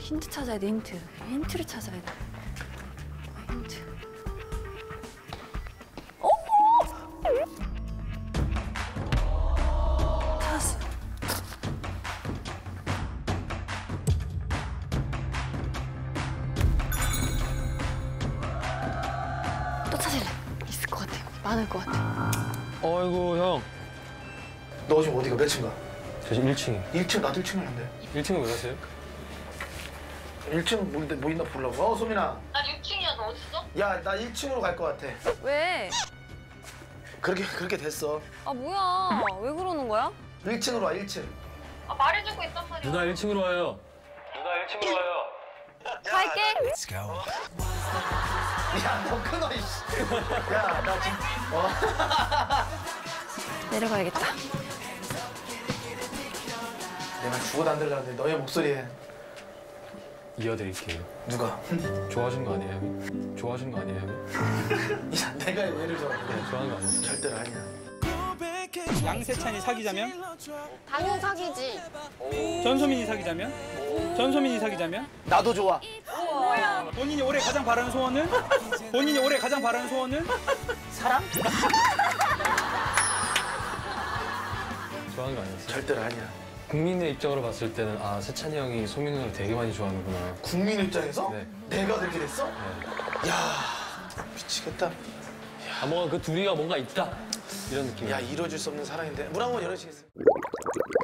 힌트 찾아야 돼, 힌트. 힌트를 찾아야 돼. 힌트. 찾았어. 또 찾을래. 있을 것 같아. 많을 것 같아. 어이구, 형. 너 지금 어디가 몇 층가? 저 지금 1층이요. 1층 나도 1층 있는데. 1층은 왜 가세요? 1층 뭐 있나 보려고. 소민아. 나 6층이야. 너 어딨어? 야, 나 1층으로 갈 것 같아. 왜? 그렇게 됐어. 아, 뭐야. 왜 그러는 거야? 1층으로 와, 1층. 아, 말해주고 있단 말이야. 누나 1층으로 와요. 누나 1층으로 와요. 갈게. 야, 너 끊어, 이씨. 야, 나 지금. 내려가야겠다. 내가 죽어도 안 들라는데 너의 목소리에. 이어드릴게요. 누가? 좋아하시는 거 아니에요, 형이? 좋아하시는 거 아니에요, 형이? 야, 내가 얘를 좋아해. 네, 좋아하는 거 아니에요? 절대로 아니야. 양세찬이 사귀자면? 당연 사귀지. 전소민이 사귀자면? 전소민이 사귀자면? 나도 좋아. 본인이 올해 가장 바라는 소원은? 본인이 올해 가장 바라는 소원은? 사랑? 좋아하는 거 아니었어요? 절대로 아니야. 국민의 입장으로 봤을 때는 아, 세찬이 형이 소민 누나를 되게 많이 좋아하는구나. 국민 입장에서? 네. 내가 그렇게 됐어? 네. 야, 미치겠다. 아, 뭔가 그 둘이가 뭔가 있다. 이런 느낌. 야, 이루어질 수 없는 사랑인데. 물 한 번 열어주시겠어요?